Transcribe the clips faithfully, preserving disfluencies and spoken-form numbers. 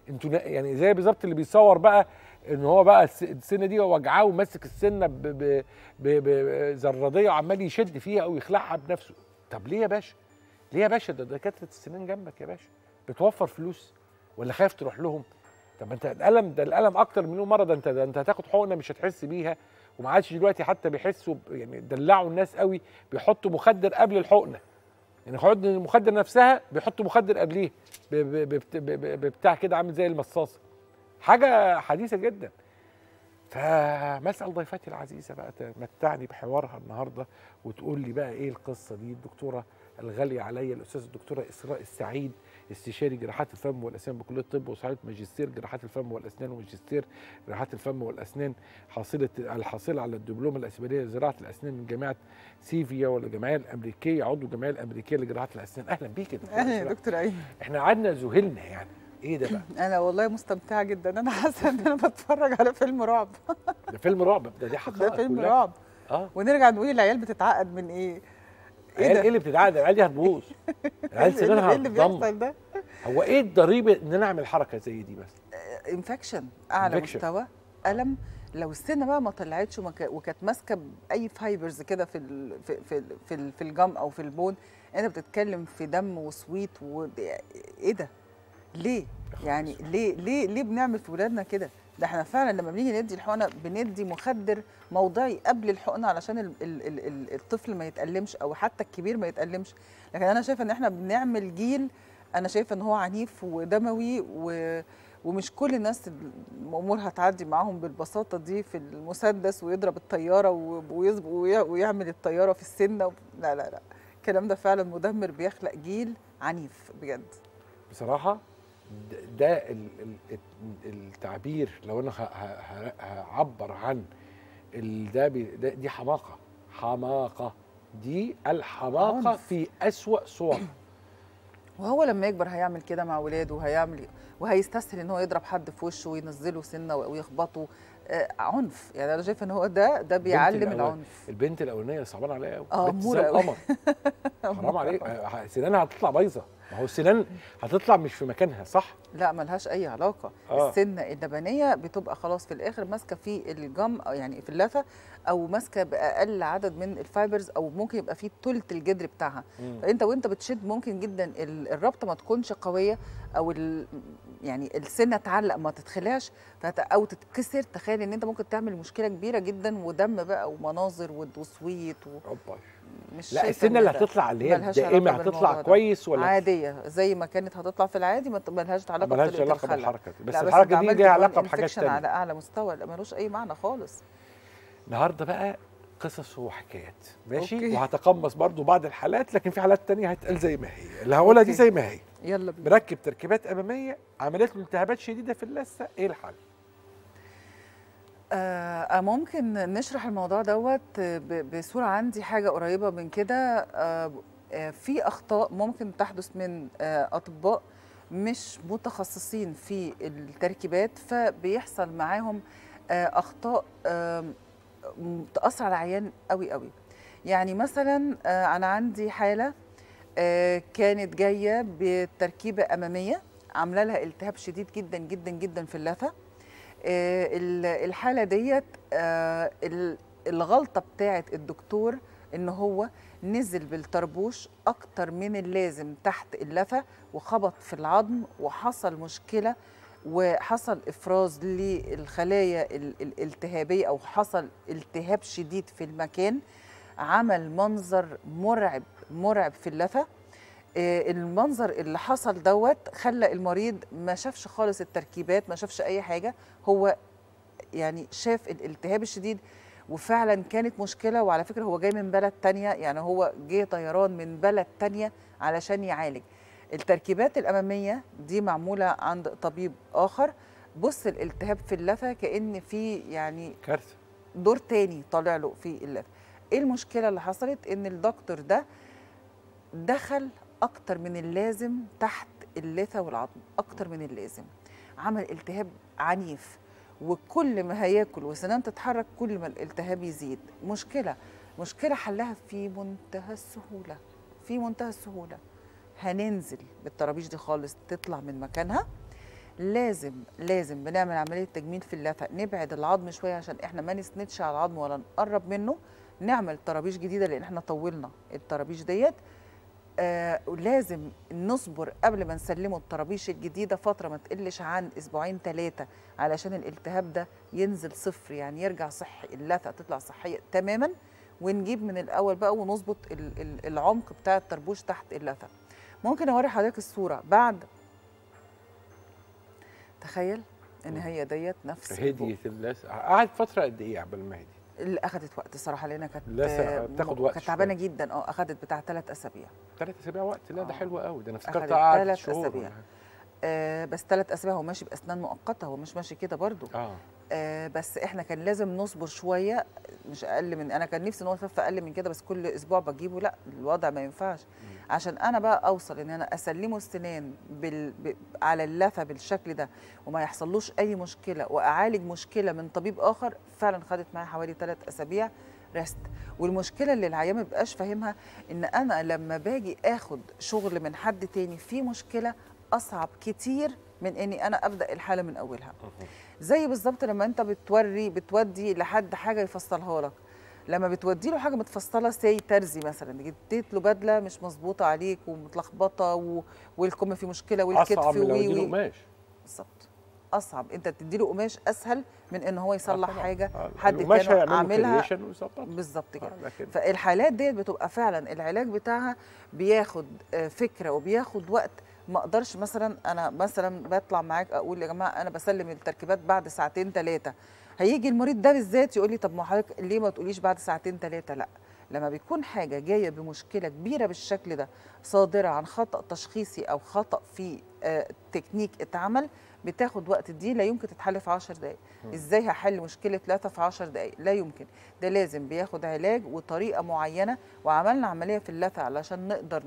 انتوا يعني زي بالظبط اللي بيصور بقى ان هو بقى السنه دي وجعاه وماسك السنه بزراديه وعمال يشد فيها او يخلعها بنفسه. طب ليه يا باشا؟ ليه يا باشا؟ ده دكاتره السنان جنبك يا باشا، بتوفر فلوس ولا خايف تروح لهم؟ طب انت الالم ده الالم اكتر مليون مره، ده انت ده انت هتاخد حقنه مش هتحس بيها، وما عادش دلوقتي حتى بيحسوا يعني دلعوا الناس قوي بيحطوا مخدر قبل الحقنه. يعني حقن المخدر نفسها بيحطوا مخدر قبليه بتاع كده عامل زي المصاصه. حاجه حديثه جدا. فمسأل ضيفتي العزيزه بقى تمتعني بحوارها النهارده وتقول لي بقى ايه القصه دي. الدكتوره الغاليه عليا الاستاذه الدكتوره اسراء السعيد، استشاري جراحات الفم والاسنان بكليه الطب وصاحبه ماجستير جراحات الفم والاسنان وماجستير جراحات الفم والاسنان، حاصله الحاصله على الدبلومه الاسبانيه لزراعه الاسنان من جامعه سيفيا ولا الجمعيه الامريكيه، عضو الجمعيه الامريكيه لجراحه الاسنان. اهلا بيك يا دكتوره. اهلا يا دكتور ايمن. احنا قعدنا ذهلنا يعني ايه ده بقى؟ انا والله مستمتعه جدا، انا حاسه ان انا بتفرج على فيلم رعب. ده فيلم رعب، ده دي حقيقه ده فيلم كلها. رعب. اه ونرجع نقول العيال بتتعقد من ايه؟ ايه ده؟ ايه اللي بتتعقد؟ العيال دي هتبوظ. العيال سنانها ايه اللي بيحصل ده؟ هو ايه الضريبه ان انا اعمل حركه زي دي بس؟ انفكشن اعلى Infection. مستوى الم. لو السنه بقى ما طلعتش وكانت ماسكه باي فايبرز كده في ال في في في, في الجم او في البون، انت بتتكلم في دم وسويت و ايه ده؟ ليه؟ يعني ليه ليه ليه بنعمل في ولادنا كده؟ ده احنا فعلا لما بنيجي ندي الحقنه بندي مخدر موضعي قبل الحقنه علشان ال ال ال الطفل ما يتألمش او حتى الكبير ما يتألمش. لكن انا شايفه ان احنا بنعمل جيل، انا شايفه ان هو عنيف ودموي و ومش كل الناس الامور هتعدي معاهم بالبساطه دي في المسدس ويضرب الطياره ويعمل الطياره في السنه. لا لا لا، الكلام ده فعلا مدمر، بيخلق جيل عنيف بجد. بصراحه ده التعبير لو انا هعبر عن ده دي حماقه. حماقه دي الحماقه عنف في اسوأ صورها. وهو لما يكبر هيعمل كده مع ولاده، وهيعمل وهيستسهل ان هو يضرب حد في وشه وينزله سنه ويخبطه. آه عنف. يعني انا شايفه ان هو ده ده بيعلم العنف. البنت الاولانيه صعبان عليها قوي، اه بنت زي القمر. حرام عليك، سنانها هتطلع بايظه. ما هو السنان هتطلع مش في مكانها صح؟ لا ملهاش اي علاقه. آه. السنه اللبنيه بتبقى خلاص في الاخر ماسكه في الجم أو يعني في اللثه، او ماسكه باقل عدد من الفايبرز، او ممكن يبقى في ثلث الجدر بتاعها. مم. فانت وانت بتشد ممكن جدا الربطه ما تكونش قويه، او يعني السنه تعلق ما تتخلعش او تتكسر. تخيل ان انت ممكن تعمل مشكله كبيره جدا ودم بقى ومناظر وتصويت و... مش لا السنه اللي هتطلع اللي هي الدائمه هتطلع كويس ولا عاديه زي ما كانت هتطلع في العادي؟ ما لهاش علاقه مالهاش علاقه بالحركه دي. بس لا الحركه دي ليها علاقه بحاجات ثانيه على اعلى مستوى. لا ملوش اي معنى خالص. النهارده بقى قصص وحكايات ماشي. أوكي. وهتقمص برضو بعض الحالات، لكن في حالات تانية هتقال زي ما هي. اللي هقولها دي زي ما هي. يلا بينا. مركب تركيبات اماميه، عملت له التهابات شديده في اللثه، ايه الحل؟ آه ممكن نشرح الموضوع دوت بصوره. عندي حاجه قريبه من كده. آه في اخطاء ممكن تحدث من آه اطباء مش متخصصين في التركيبات، فبيحصل معاهم آه اخطاء آه تأثر على العيان قوي قوي. يعني مثلا آه انا عندي حاله آه كانت جايه بتركيبه اماميه عامله لها التهاب شديد جدا جدا جدا في اللثه. آه الحاله ديت آه الغلطه بتاعه الدكتور ان هو نزل بالطربوش اكتر من اللازم تحت اللثه وخبط في العظم، وحصل مشكله وحصل افراز للخلايا الالتهابيه، او حصل التهاب شديد في المكان، عمل منظر مرعب مرعب في اللثه. المنظر اللي حصل دوت خلى المريض ما شافش خالص التركيبات، ما شافش اي حاجه، هو يعني شاف الالتهاب الشديد وفعلا كانت مشكله. وعلى فكره هو جاي من بلد تانية، يعني هو جه طيران من بلد تانية علشان يعالج. التركيبات الاماميه دي معموله عند طبيب اخر. بص الالتهاب في اللثه كأن في يعني كارثه، دور تاني طالع له في اللثه. ايه المشكله اللي حصلت؟ ان الدكتور ده دخل اكتر من اللازم تحت اللثه والعظم، اكتر من اللازم، عمل التهاب عنيف، وكل ما هياكل وسنان تتحرك كل ما الالتهاب يزيد. مشكله مشكله حلها في منتهى السهوله، في منتهى السهوله. هننزل بالطرابيش دي خالص تطلع من مكانها، لازم لازم بنعمل عمليه تجميل في اللثه، نبعد العظم شويه عشان احنا ما نسندش على العظم ولا نقرب منه، نعمل طرابيش جديده لان احنا طولنا الطرابيش ديت. آه لازم نصبر قبل ما نسلمه الطرابيش الجديده فتره ما تقلش عن اسبوعين ثلاثه علشان الالتهاب ده ينزل صفر، يعني يرجع صحي، اللثه تطلع صحيه تماما، ونجيب من الاول بقى ونظبط ال- ال- العمق بتاع الطربوش تحت اللثه. ممكن اوري حضرتك الصوره بعد، تخيل ان هي ديت نفس هديت اللثه، قعدت فتره قد ايه قبل ما هدي؟ اللي اخذت وقت صراحه لانها كانت اللثه بتاخد وقت، كانت تعبانه جدا. اه اخذت بتاع ثلاث اسابيع. ثلاث اسابيع وقت؟ لا ده آه. حلو قوي، ده انا أخدت افتكرت قعدت ثلاث شهور. أسابيع. آه بس ثلاث اسابيع هو ماشي باسنان مؤقته، هو مش ماشي كده برضو. اه آه بس احنا كان لازم نصبر شويه، مش اقل من، انا كان نفسي ان هو يخف اقل من كده، بس كل اسبوع بجيبه، لا الوضع ما ينفعش. عشان انا بقى اوصل ان انا اسلمه السنان بال... ب... على اللثه بالشكل ده وما يحصلوش اي مشكله، واعالج مشكله من طبيب اخر، فعلا خدت معايا حوالي ثلاث اسابيع ريست. والمشكله اللي العيان ما بيبقاش فاهمها ان انا لما باجي اخد شغل من حد تاني في مشكله اصعب كتير من اني انا ابدا الحاله من اولها. زي بالظبط لما انت بتوري بتودي لحد حاجه يفصلها لك، لما بتودي له حاجه متفصله سي ترزي مثلا، اديت له بدله مش مظبوطه عليك ومتلخبطه و... والكم في مشكله والكتف اصعب من لو وي اديله وي قماش. بالظبط، اصعب. انت تدي له قماش اسهل من ان هو يصلح آه حاجه آه حد القماش كان هيعمل له عاملها creation ويظبطها. بالظبط كده. آه لكن فالحالات ديت بتبقى فعلا العلاج بتاعها بياخد آه، فكره وبياخد وقت. ما اقدرش مثلا انا مثلا بطلع معاك اقول يا جماعه انا بسلم التركيبات بعد ساعتين ثلاثه، هيجي المريض ده بالذات يقول لي طب ما حضرتك ليه ما تقوليش بعد ساعتين ثلاثه؟ لا، لما بيكون حاجه جايه بمشكله كبيره بالشكل ده صادره عن خطا تشخيصي او خطا في آه، تكنيك اتعمل، بتاخد وقت. دي لا يمكن تتحل في عشر دقائق. ازاي هحل مشكله ثلاثه في عشر دقائق؟ لا يمكن. ده لازم بياخد علاج وطريقه معينه، وعملنا عمليه في اللثه علشان نقدر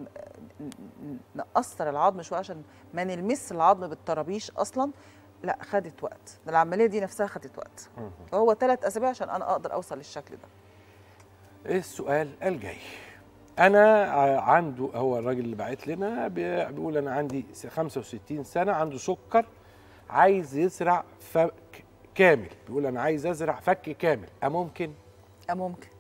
نقصر العظم شويه عشان ما نلمس العظم بالطرابيش اصلا. لا خدت وقت، ده العمليه دي نفسها خدت وقت. فهو ثلاث اسابيع عشان انا اقدر اوصل للشكل ده. السؤال الجاي، انا عنده، هو الراجل اللي باعت لنا بيقول انا عندي خمسة وستين سنه، عنده سكر، عايز يزرع فك كامل، بيقول انا عايز ازرع فك كامل، اممكن؟ اه ممكن.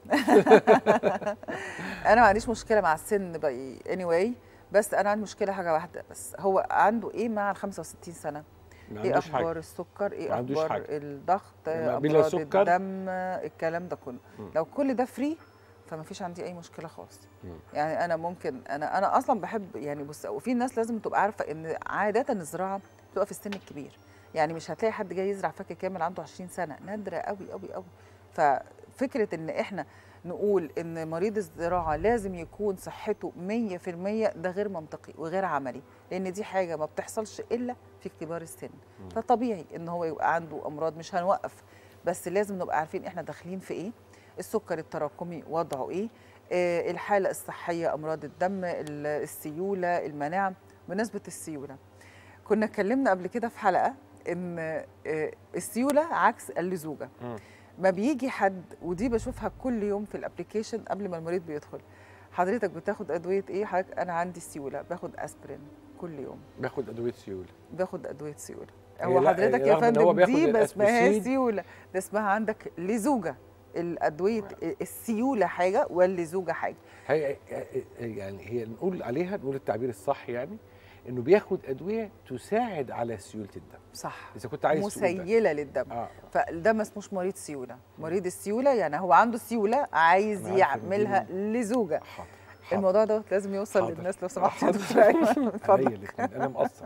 انا ما عنديش مشكله مع السن باي اني واي، بس انا عندي مشكله حاجه واحده بس، هو عنده ايه مع ال خمسة وستين سنه؟ ايه اخبار حاجة. السكر؟ ايه اخبار حاجة. الضغط؟ امراض الدم؟ الكلام ده كله. م. لو كل ده فري فما فيش عندي اي مشكله خالص. م. يعني انا ممكن، انا انا اصلا بحب، يعني بص، وفي ناس لازم تبقى عارفه ان عاده الزراعه بتبقى في السن الكبير، يعني مش هتلاقي حد جاي يزرع فك كامل عنده عشرين سنه، نادره قوي قوي قوي. ففكره ان احنا نقول ان مريض الزراعه لازم يكون صحته مية في المية ده غير منطقي وغير عملي، لان دي حاجه ما بتحصلش الا في كبار السن. م. فطبيعي ان هو يبقى عنده امراض، مش هنوقف، بس لازم نبقى عارفين احنا داخلين في ايه، السكر التراكمي وضعه ايه، آه الحاله الصحيه، امراض الدم، السيوله، المناعه. بمناسبه السيوله، كنا اتكلمنا قبل كده في حلقه ان آه السيوله عكس اللزوجه. م. ما بيجي حد، ودي بشوفها كل يوم في الابلكيشن قبل ما المريض بيدخل، حضرتك بتاخد ادويه ايه؟ حضرتك انا عندي سيوله، باخد اسبرين كل يوم. باخد ادويه سيوله؟ باخد ادويه سيوله. هو حضرتك يا فندم دي ما اسمهاش سيوله، ده اسمها عندك لزوجه. الادويه السيوله حاجه واللزوجه حاجه. هي يعني هي نقول عليها، نقول التعبير الصح يعني انه بياخد ادويه تساعد على سيوله الدم. صح، اذا كنت عايز مسيله للدم. آه. فده ما اسموش مريض سيوله. مريض السيوله يعني هو عنده سيوله عايز يعملها لزوجه. حاضر. الموضوع ده لازم يوصل حاضر. للناس لو سمحت يا دكتور ايمن، اتفضل. انا مقصر.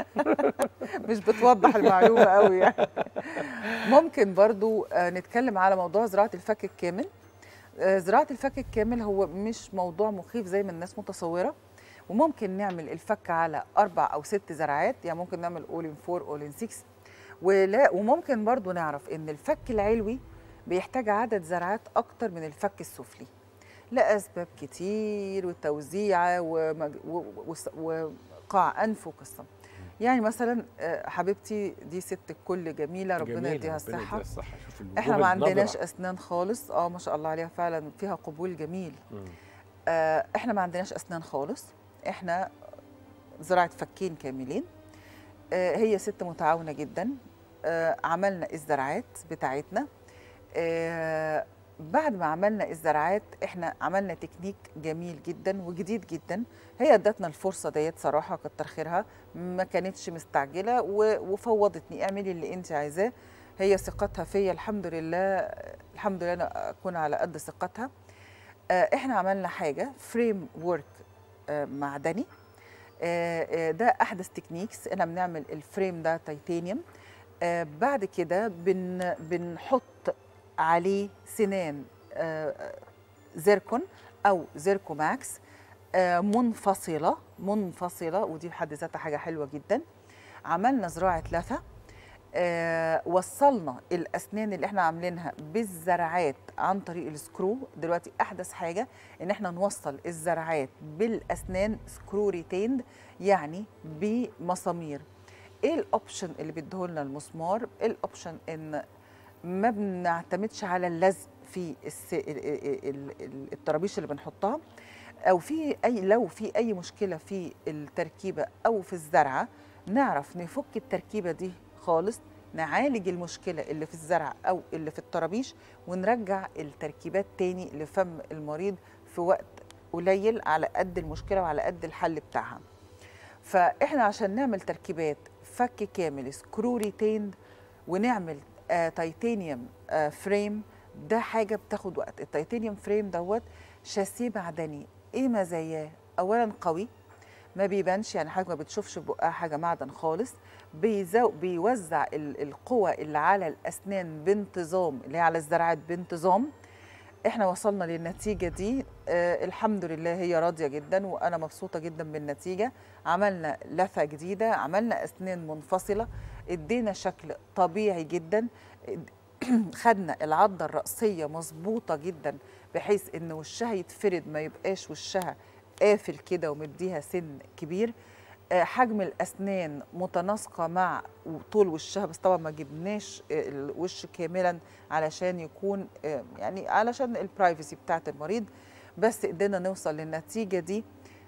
مش بتوضح المعلومه قوي يعني. ممكن برضو نتكلم على موضوع زراعه الفك الكامل. زراعه الفك الكامل هو مش موضوع مخيف زي ما الناس متصوره، وممكن نعمل الفك على اربع او ست زرعات، يعني ممكن نعمل اولين فور اولين سكس. ولا وممكن برضو نعرف ان الفك العلوي بيحتاج عدد زرعات اكتر من الفك السفلي لاسباب كتير، وتوزيعه وقاع انف وقصه. يعني مثلا حبيبتي دي ست الكل جميله، ربنا يديها الصحه. احنا ما عندناش اسنان خالص، اه ما شاء الله عليها فعلا فيها قبول جميل. آه احنا ما عندناش اسنان خالص، احنا زراعه فكين كاملين. آه، هي ست متعاونه جدا. آه، عملنا الزرعات بتاعتنا. آه، بعد ما عملنا الزرعات احنا عملنا تكنيك جميل جدا وجديد جدا. هي ادتنا الفرصه ديت صراحه، كتر خيرها، ما كانتش مستعجله و- وفوضتني اعملي اللي انت عايزاه. هي ثقتها فيا الحمد لله، الحمد لله انا اكون على قد ثقتها. آه، احنا عملنا حاجه فريم وورك معدني. آه، آه، ده احدث تكنيكس، احنا بنعمل الفريم ده تيتانيوم. آه، بعد كده بن بنحط عليه سنان آه، زيركون او زيركو ماكس آه، منفصله منفصله، ودي في حد ذاتها حاجه حلوه جدا. عملنا زراعه لثه. آه، وصلنا الاسنان اللي احنا عاملينها بالزرعات عن طريق السكرو. دلوقتي احدث حاجه ان احنا نوصل الزرعات بالاسنان سكرو ريتيند، يعني بمسامير. ايه الاوبشن اللي بيديهولنا المسمار؟ الاوبشن ان ما بنعتمدش على اللزق في الس... ال- ال- ال- ال- الطرابيش اللي بنحطها، او في اي لو في اي مشكله في التركيبه او في الزرعه نعرف نفك التركيبه دي خالص، نعالج المشكله اللي في الزرع او اللي في الطرابيش، ونرجع التركيبات تاني لفم المريض في وقت قليل على قد المشكله وعلى قد الحل بتاعها. فاحنا عشان نعمل تركيبات فك كامل سكرو ريتيند ونعمل آه تيتانيوم آه فريم، ده حاجه بتاخد وقت. التيتانيوم فريم دوت شاسيه معدني. ايه مزاياه؟ اولا قوي، ما بيبانش، يعني حاجه ما بتشوفش بقها حاجه معدن خالص. بيزو بيوزع ال- القوى اللي على الاسنان بانتظام، اللي هي على الزرعات بانتظام. احنا وصلنا للنتيجه دي آه الحمد لله، هي راضيه جدا وانا مبسوطه جدا بالنتيجه. عملنا لثه جديده، عملنا اسنان منفصله، ادينا شكل طبيعي جدا. خدنا العضه الرأسيه مظبوطه جدا بحيث ان وشها يتفرد، ما يبقاش وشها قافل كده ومديها سن كبير. آه، حجم الاسنان متناسقه مع طول وشها، بس طبعا ما جبناش آه، الوش كاملا علشان يكون آه، يعني علشان البرايفسي بتاعت المريض. بس قدرنا نوصل للنتيجه دي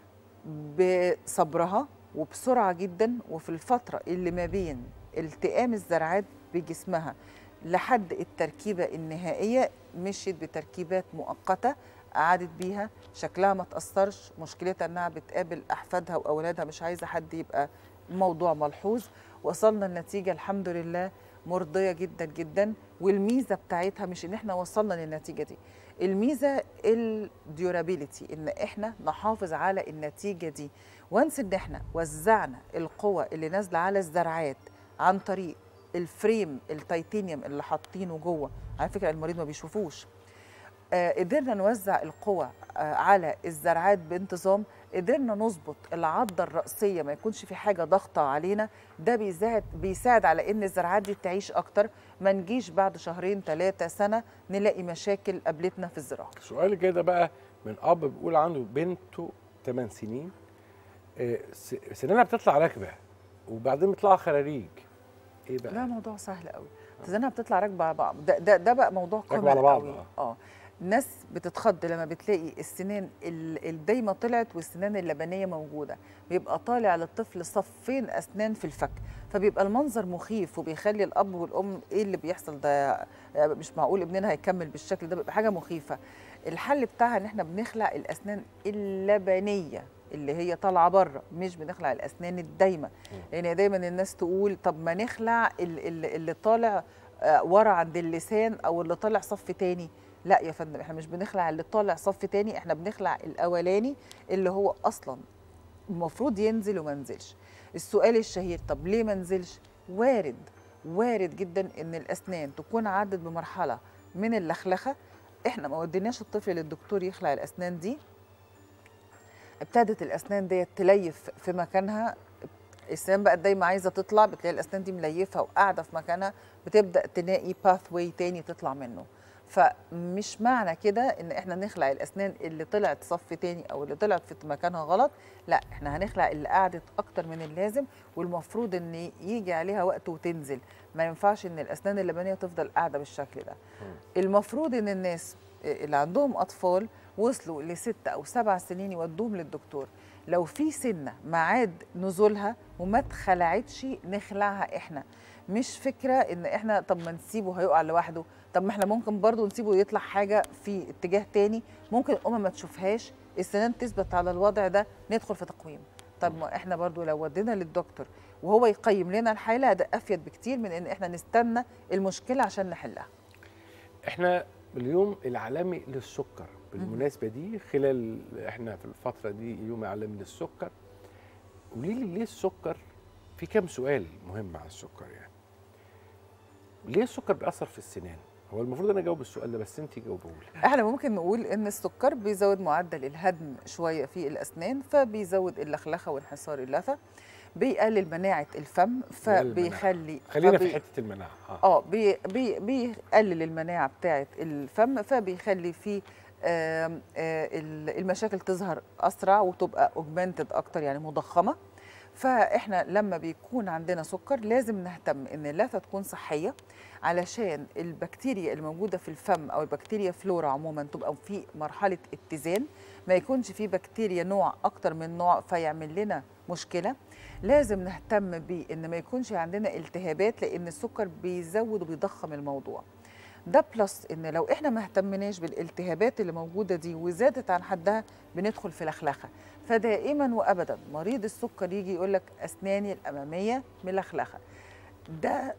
بصبرها وبسرعه جدا، وفي الفتره اللي ما بين التئام الزرعات بجسمها لحد التركيبه النهائيه مشيت بتركيبات مؤقته، قعدت بيها شكلها ما تأثرش. مشكلتها انها بتقابل احفادها واولادها، مش عايزه حد يبقى موضوع ملحوظ. وصلنا النتيجه الحمد لله مرضيه جدا جدا. والميزه بتاعتها مش ان احنا وصلنا للنتيجه دي، الميزه الديورابيليتي، ان احنا نحافظ على النتيجه دي. وانس ان احنا وزعنا القوى اللي نازله على الزرعات عن طريق الفريم التيتانيوم اللي حاطينه جوه، على فكره المريض ما بيشوفوش. آه، قدرنا نوزع القوى آه، على الزرعات بانتظام. قدرنا نظبط العضة الرأسية، ما يكونش في حاجة ضغطة علينا. ده بيساعد بيساعد على ان الزرعات دي تعيش اكتر، ما نجيش بعد شهرين ثلاثة سنة نلاقي مشاكل قابلتنا في الزراعة. سؤال كده بقى من اب بيقول عنده بنته ثمان سنين، آه، س- سنانها بتطلع راكبه وبعدين بيطلعوا خراريج، ايه بقى؟ لا موضوع سهل قوي. تزنها بتطلع راكبه على بعض، ده, ده, ده بقى موضوع راكبه على كومن بعض. قوي. اه اه الناس بتتخض لما بتلاقي السنان ال- الدايمه طلعت والسنان اللبنيه موجوده، بيبقى طالع للطفل صفين اسنان في الفك، فبيبقى المنظر مخيف وبيخلي الاب والام ايه اللي بيحصل ده، مش معقول ابننا هيكمل بالشكل ده، بيبقى حاجه مخيفه. الحل بتاعها ان احنا بنخلع الاسنان اللبنيه اللي هي طالعه بره، مش بنخلع الاسنان الدايمه. لان دايما الناس تقول طب ما نخلع ال- ال- اللي طالع آه، ورا عند اللسان او اللي طالع صف تاني. لا يا فندم، احنا مش بنخلع اللي طالع صف تاني، احنا بنخلع الاولاني اللي هو اصلا المفروض ينزل وما نزلش. السؤال الشهير طب ليه ما نزلش؟ وارد وارد جدا ان الاسنان تكون عدت بمرحله من اللخلخه، احنا ما وديناش الطفل للدكتور يخلع الاسنان دي، ابتدت الاسنان ديت تليف في مكانها. الاسنان بقت دايما عايزه تطلع، بتلاقي الاسنان دي مليفه وقاعده في مكانها، بتبدا تلاقي باث واي تاني تطلع منه. فمش معنى كده ان احنا نخلع الاسنان اللي طلعت صف تاني او اللي طلعت في مكانها غلط، لا احنا هنخلع اللي قعدت اكتر من اللازم، والمفروض ان يجي عليها وقت وتنزل. ما ينفعش ان الاسنان اللبنيه تفضل قاعده بالشكل ده. المفروض ان الناس اللي عندهم اطفال وصلوا لست او سبع سنين يودوهم للدكتور، لو في سنه ميعاد نزولها وما اتخلعتش نخلعها احنا. مش فكره ان احنا طب ما نسيبه هيقع لوحده، طب ما احنا ممكن برضو نسيبه يطلع حاجه في اتجاه تاني، ممكن الام ما تشوفهاش، السنان تثبت على الوضع ده، ندخل في تقويم. طب ما احنا برضو لو ودينا للدكتور وهو يقيم لنا الحاله ده افيد بكتير من ان احنا نستنى المشكله عشان نحلها. احنا اليوم العالمي للسكر بالمناسبه دي، خلال احنا في الفتره دي يوم عالمي للسكر. قولي لي ليه السكر؟ في كام سؤال مهم على السكر يعني. ليه السكر بيأثر في السنان؟ هو المفروض انا اجاوب السؤال ده بس انت جاوبيه لي. احنا ممكن نقول ان السكر بيزود معدل الهدم شويه في الاسنان، فبيزود اللخلخه وانحسار اللثه، بيقلل مناعه الفم، فبيخلي خلينا فبي... في حته المناعه. اه, آه بي... بي... بيقلل المناعه بتاعه الفم، فبيخلي في آه آه المشاكل تظهر اسرع وتبقى اوجمانتد اكتر، يعني مضخمه. فاحنا لما بيكون عندنا سكر لازم نهتم ان اللثه تكون صحيه، علشان البكتيريا الموجوده في الفم او البكتيريا فلورا عموما تبقى في مرحله اتزان، ما يكونش في بكتيريا نوع اكتر من نوع فيعمل لنا مشكله. لازم نهتم بان ما يكونش عندنا التهابات، لان السكر بيزود وبيضخم الموضوع ده. بلس ان لو احنا ما اهتمناش بالالتهابات اللي موجوده دي وزادت عن حدها بندخل في لخلخه. فدائما وابدا مريض السكر يجي يقول لك اسناني الاماميه ملخلخه. ده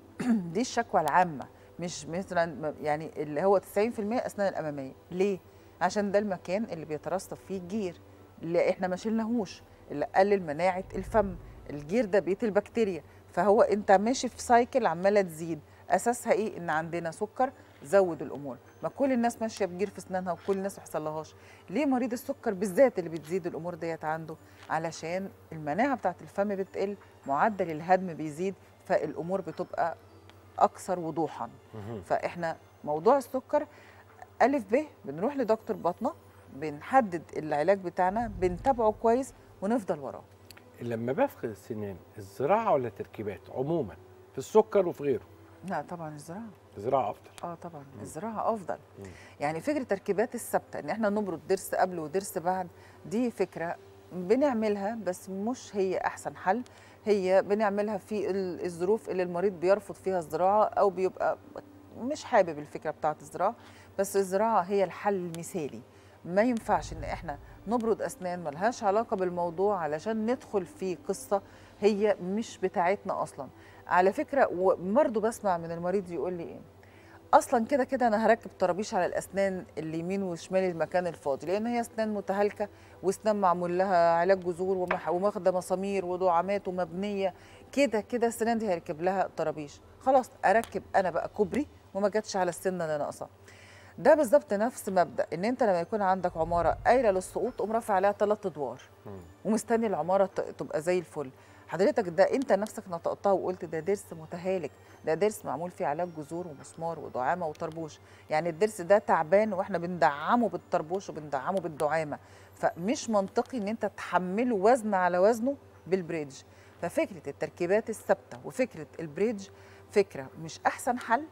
دي الشكوى العامه، مش مثلا يعني اللي هو تسعين في المية اسنان الاماميه. ليه؟ عشان ده المكان اللي بيترسب فيه الجير اللي احنا ما شلناهوش، اللي قلل مناعه الفم. الجير ده بيت البكتيريا، فهو انت ماشي في سايكل عماله تزيد. اساسها ايه؟ ان عندنا سكر زود الامور. ما كل الناس ماشيه بجير في اسنانها وكل الناس ما يحصلهاش. ليه مريض السكر بالذات اللي بتزيد الامور ديت عنده؟ علشان المناعه بتاعت الفم بتقل، معدل الهضم بيزيد، فالامور بتبقى اكثر وضوحا. فاحنا موضوع السكر الف ب بنروح لدكتور باطنه، بنحدد العلاج بتاعنا، بنتابعه كويس ونفضل وراه. لما بفقد السنان، الزراعه ولا التركيبات عموما في السكر وفي غيره؟ لا طبعا الزراعه. الزراعه افضل. اه طبعا مم. الزراعه افضل. مم. يعني فكره التركيبات الثابته ان احنا نبرد ضرس قبل وضرس بعد، دي فكره بنعملها بس مش هي احسن حل. هي بنعملها في الظروف اللي المريض بيرفض فيها الزراعه او بيبقى مش حابب الفكره بتاعه الزراعه، بس الزراعه هي الحل المثالي. ما ينفعش ان احنا نبرد اسنان ملهاش علاقه بالموضوع علشان ندخل في قصه هي مش بتاعتنا اصلا. على فكره وبرضه بسمع من المريض يقول لي ايه، اصلا كده كده انا هركب طرابيش على الاسنان اليمين وشمال المكان الفاضي، لان هي اسنان متهالكه واسنان معمول لها علاج جذور وماخده مسامير ودعامات ومبنيه، كده كده السنان دي هركب لها طرابيش، خلاص اركب انا بقى كوبري وما جاتش على السنه اللي ناقصه. ده بالظبط نفس مبدا ان انت لما يكون عندك عماره قايله للسقوط تقوم رافع عليها ثلاث ادوار ومستني العماره تبقى زي الفل. حضرتك ده انت نفسك نطقتها وقلت ده ضرس متهالك، ده ضرس معمول فيه علاج جذور ومسمار ودعامه وطربوش، يعني الضرس ده تعبان واحنا بندعمه بالطربوش وبندعمه بالدعامه، فمش منطقي ان انت تحمله وزن على وزنه بالبريدج. ففكره التركيبات الثابته وفكره البريدج فكره مش احسن حل،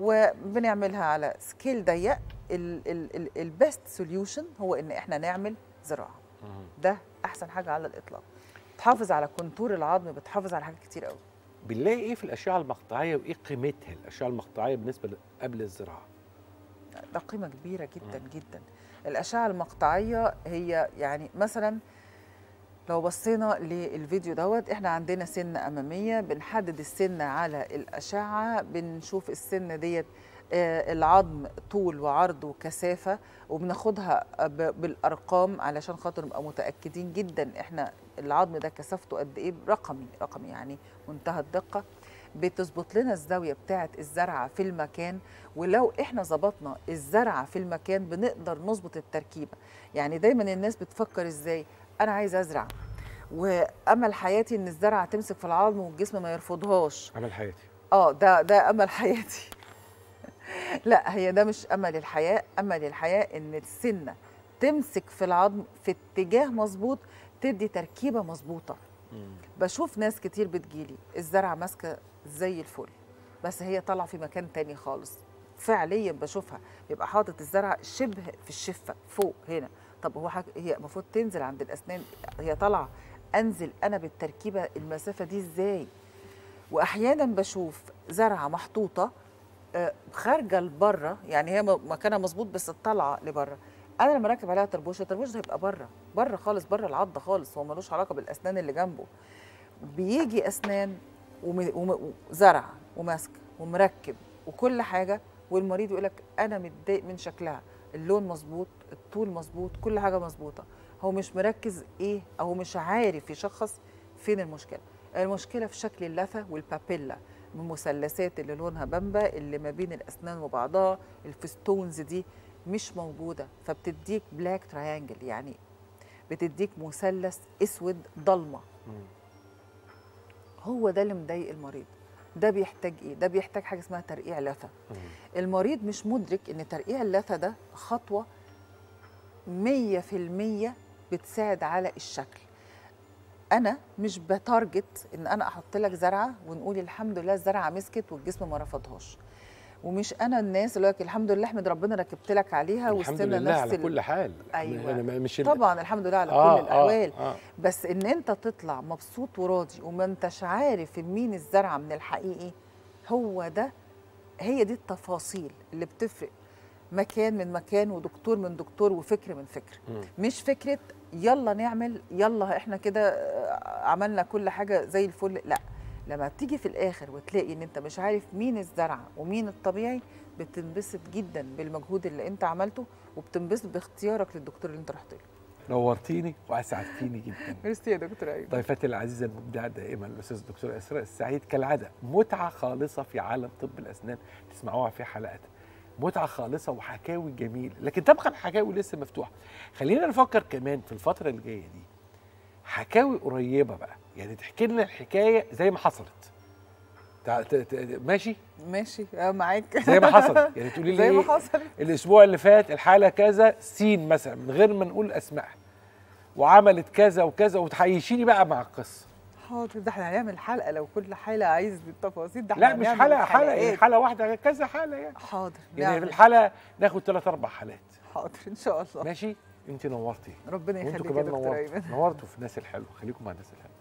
وبنعملها على سكيل ضيق. البيست سوليوشن هو ان احنا نعمل زراعه، ده احسن حاجه على الاطلاق. بتحافظ على كونتور العظم، بتحافظ على حاجات كتير قوي. بنلاقي ايه في الاشعه المقطعيه وايه قيمتها الاشعه المقطعيه بالنسبه قبل الزراعه؟ ده قيمه كبيره جدا مم. جدا. الاشعه المقطعيه هي يعني مثلا لو بصينا للفيديو دوت، احنا عندنا سنه اماميه، بنحدد السنه على الاشعه، بنشوف السنه ديت آه العظم طول وعرض وكثافه، وبناخدها بالارقام علشان خاطر نبقى متاكدين جدا احنا العظم ده كثافته قد ايه، رقمي رقمي يعني منتهى الدقه. بتظبط لنا الزاويه بتاعه الزرعه في المكان، ولو احنا ظبطنا الزرعه في المكان بنقدر نظبط التركيبه. يعني دايما الناس بتفكر ازاي، انا عايزه ازرع وامل حياتي ان الزرعه تمسك في العظم والجسم ما يرفضهاش. امل حياتي اه ده ده امل حياتي. لا هي ده مش امل الحياه، امل الحياه ان السنه تمسك في العظم في اتجاه مظبوط، تدي تركيبه مظبوطه. بشوف ناس كتير بتجيلي الزرعه ماسكه زي الفل بس هي طالعه في مكان تاني خالص، فعليا بشوفها بيبقى حاطط الزرعه شبه في الشفه فوق هنا، طب هو حك... هي المفروض تنزل عند الاسنان، هي طالعه، انزل انا بالتركيبه المسافه دي ازاي؟ واحيانا بشوف زرعه محطوطه آه، خارجه لبره، يعني هي م- مكانها مظبوط بس طالعه لبره. انا لما راكب عليها طربوش، الطربوش ده هيبقى بره بره خالص، بره العضه خالص، هو ملوش علاقه بالاسنان اللي جنبه. بيجي اسنان وم- وم- وزرع وماسك ومركب وكل حاجه، والمريض يقول لك انا متضايق من شكلها، اللون مظبوط، الطول مظبوط، كل حاجه مظبوطه. هو مش مركز ايه، او مش عارف يشخص فين المشكله. المشكله في شكل اللثه والبابيلا، من المثلثات اللي لونها بامبا اللي ما بين الاسنان وبعضها، الفستونز دي مش موجوده، فبتديك بلاك تراينجل، يعني بتديك مثلث اسود ضلمه. هو ده اللي مضايق المريض. ده بيحتاج ايه؟ ده بيحتاج حاجه اسمها ترقيع لثه. المريض مش مدرك ان ترقيع اللثه ده خطوه مية في المية بتساعد على الشكل. انا مش بتارجت ان انا احط لك زرعه ونقول الحمد لله الزرعه مسكت والجسم ما رفضهاش، ومش انا الناس اللي لك الحمد لله احمد ربنا ركبت لك عليها الحمد والسنه لله نفس على ال... كل حال. ايوه انا ما- مش ال- طبعا الحمد لله على آه كل الاحوال. آه آه. بس ان انت تطلع مبسوط وراضي وما انتش عارف مين الزرعه من الحقيقي، هو ده، هي دي التفاصيل اللي بتفرق مكان من مكان ودكتور من دكتور وفكر من فكر. مم. مش فكره يلا نعمل، يلا احنا كده آه، عملنا كل حاجه زي الفل، لا. لما بتيجي في الاخر وتلاقي ان انت مش عارف مين الزرعه ومين الطبيعي، بتنبسط جدا بالمجهود اللي انت عملته، وبتنبسط باختيارك للدكتور اللي انت رحت له. نورتيني واسعدتيني جدا. ميرسي يا دكتور ايمن. ضيفتي العزيزه المبدعه دائما الاستاذ الدكتور اسراء السعيد، كالعاده متعه خالصه في عالم طب الاسنان تسمعوها في حلقاتها. متعه خالصه وحكاوي جميله، لكن تبقى الحكاوي لسه مفتوحه. خلينا نفكر كمان في الفتره اللي جايه دي حكاوي قريبه بقى، يعني تحكي لنا الحكايه زي ما حصلت. تع- ت- ت- ماشي ماشي اه معاك زي ما حصل، يعني تقولي لي زي ما إيه؟ حصل. الاسبوع اللي فات الحاله كذا سين مثلا من غير ما نقول اسمائها، وعملت كذا وكذا، وتعيشيني بقى مع القصه. حاضر، ده احنا هنعمل حلقه لو كل حاله عايز بالتفاصيل، ده احنا لا مش هنعمل حلقه حلقه، يعني حلقات. حلقه واحده كذا حاله يعني. حاضر يعني في نعمل. الحلقه ناخد ثلاث اربع حالات. حاضر ان شاء الله. ماشي، انت نورتي. ربنا وانتوا يخليك يا كمان دكتور نورتوا ايمن. نورتوا في الناس الحلوه، خليكم مع الناس الحلوه.